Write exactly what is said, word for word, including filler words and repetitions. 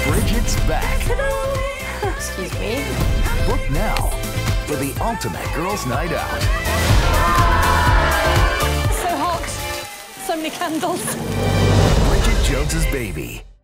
Bridget's back. Excuse me. Book now for the ultimate girls' night out. So hot. So many candles. Bridget Jones's Baby.